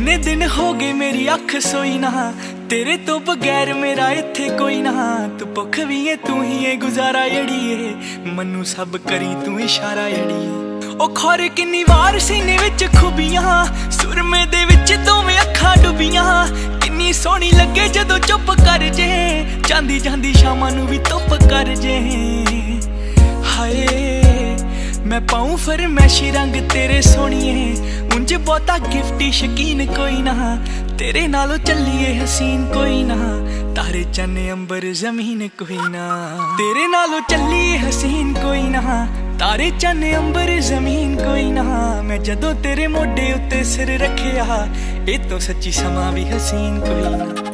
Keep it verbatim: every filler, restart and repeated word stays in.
किन्ने दिन हो गए मेरी अख सोई ना, तेरे तो बगैर मेरा इत्थे कोई ना। तू भुख भी है तू ही है गुजारा अड़िए, मनु सब करी तू इशारा अड़िए। ओ खौर किन्नी वार सीने विच खुबियां, सुरमे दे विच दोवें अखां डुबियां। किन्नी सोहनी लगे जदों चुप कर जे, जांदी जांदी शामां नूं भी धुप कर जे। हाय मैं पाऊं फरमैशी रंग तेरे सोहणिए, उंज बहुता गिफ्टी शकीन कोई ना। तेरे नालों चलिए हसीन कोई ना, तारे चन्ने अंबर जमीन कोई ना। तेरे नालों चलिए हसीन कोई ना, तारे चन्ने अंबर जमीन कोई ना। मैं जदों तेरे मोढे उत्ते सिर रखिया, ए तो सच्ची समा भी हसीन कोई ना।